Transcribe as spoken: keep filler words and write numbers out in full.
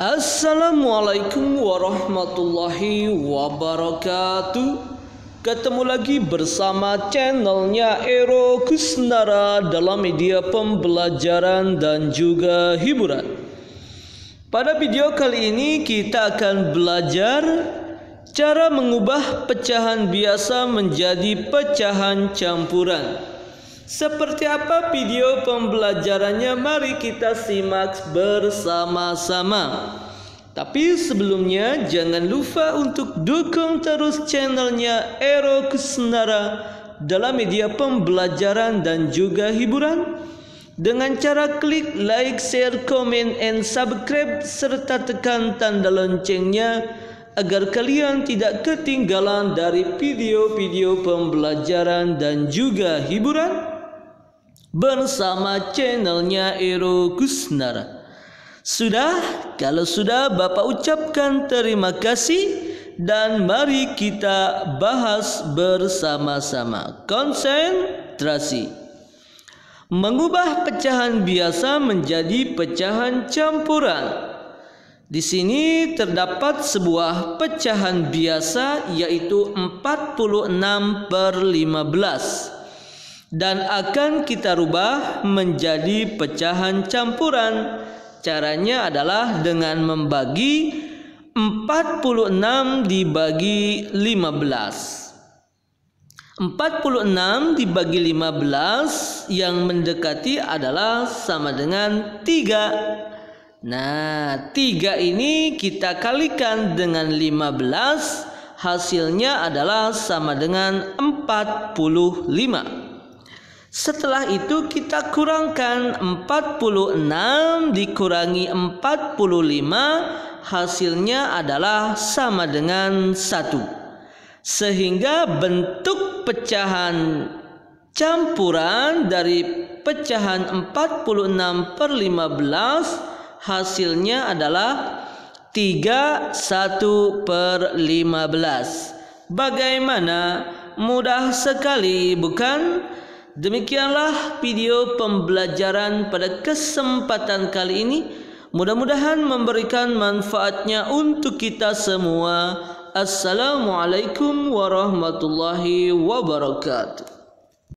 Assalamualaikum warahmatullahi wabarakatuh. Ketemu lagi bersama channelnya Ero Kusnara dalam media pembelajaran dan juga hiburan. Pada video kali ini kita akan belajar cara mengubah pecahan biasa menjadi pecahan campuran. Seperti apa video pembelajarannya? Mari kita simak bersama-sama. Tapi sebelumnya jangan lupa untuk dukung terus channelnya Ero Kusnara dalam media pembelajaran dan juga hiburan dengan cara klik like, share, komen, and subscribe serta tekan tanda loncengnya agar kalian tidak ketinggalan dari video-video pembelajaran dan juga hiburan bersama channelnya Ero Kusnara. Sudah? Kalau sudah, Bapak ucapkan terima kasih dan mari kita bahas bersama-sama. Konsentrasi. Mengubah pecahan biasa menjadi pecahan campuran. Di sini terdapat sebuah pecahan biasa yaitu empat puluh enam per lima belas. Dan akan kita rubah menjadi pecahan campuran. Caranya adalah dengan membagi empat puluh enam dibagi lima belas. empat puluh enam dibagi lima belas yang mendekati adalah sama dengan tiga. Nah, tiga ini kita kalikan dengan lima belas, hasilnya adalah sama dengan empat puluh lima. Setelah itu kita kurangkan empat puluh enam dikurangi empat puluh lima, hasilnya adalah sama dengan satu. Sehingga bentuk pecahan campuran dari pecahan empat puluh enam per lima belas hasilnya adalah tiga puluh satu per lima belas. Bagaimana? Mudah sekali, bukan? Demikianlah video pembelajaran pada kesempatan kali ini. Mudah-mudahan memberikan manfaatnya untuk kita semua. Assalamualaikum warahmatullahi wabarakatuh.